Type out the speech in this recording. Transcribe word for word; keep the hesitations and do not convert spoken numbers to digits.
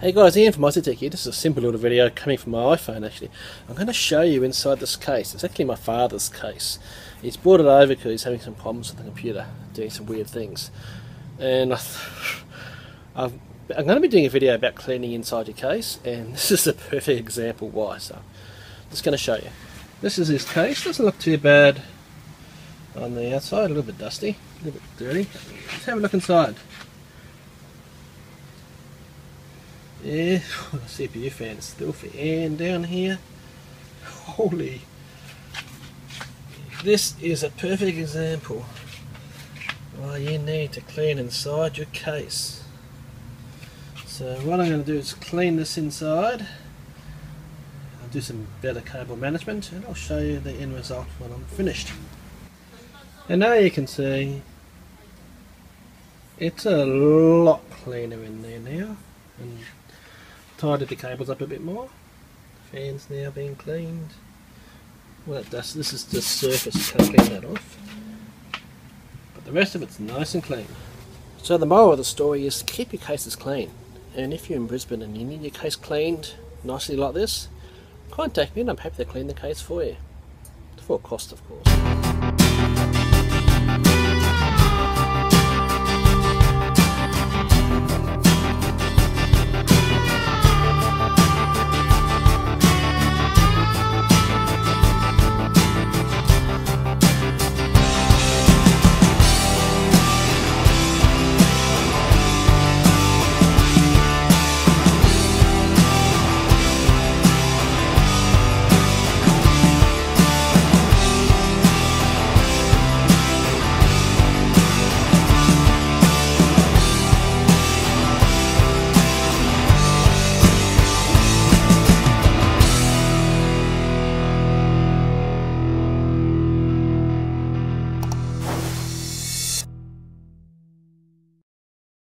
Hey guys, Ian from Aussie Tech here. This is a simple little video coming from my iPhone actually. I'm going to show you inside this case. It's actually my father's case. He's brought it over because he's having some problems with the computer, doing some weird things. And I I've, I'm going to be doing a video about cleaning inside your case, and this is a perfect example why. So I'm just going to show you. This is his case. Doesn't look too bad on the outside, a little bit dusty, a little bit dirty. Let's have a look inside. Yeah, C P U fan is filthy, and down here, holy, this is a perfect example why you need to clean inside your case. So what I'm going to do is clean this inside, I'll do some better cable management, and I'll show you the end result when I'm finished. And now you can see it's a lot cleaner in there now, and tidied the cables up a bit more. The fan's now being cleaned. Well, it does. This is just surface, can't clean that off. But the rest of it's nice and clean. So the moral of the story is to keep your cases clean. And if you're in Brisbane and you need your case cleaned nicely like this, contact me and I'm happy to clean the case for you. For a cost, of course.